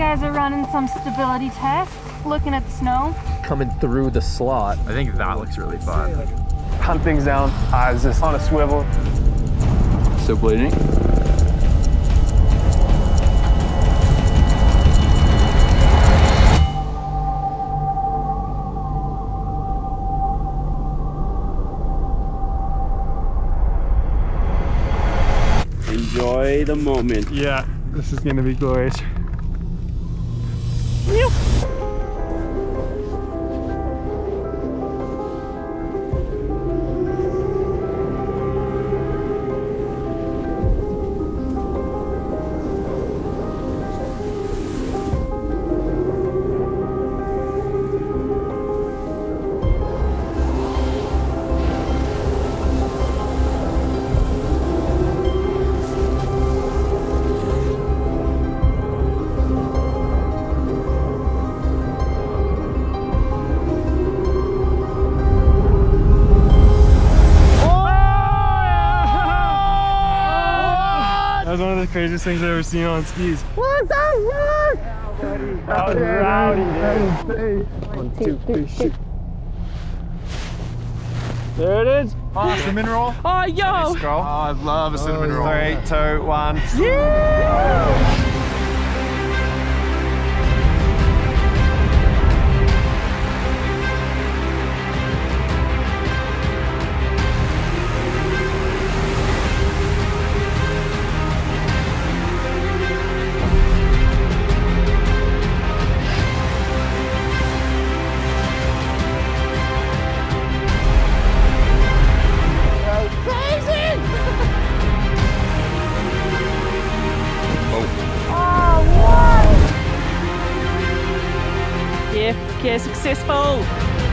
guys are running some stability tests, looking at the snow. Coming through the slot. I think that looks really fun. Hunt things down, eyes just on a swivel. Still bleeding? Enjoy the moment. Yeah, this is gonna be glorious. That was one of the craziest things I've ever seen on skis. What the fuck? That was rowdy, dude. 1, 2, 3, shoot. There it is. Oh, cinnamon roll. Oh, yo! Oh, I love a cinnamon roll. 3, 2, 1. Yeah! Yeah, successful.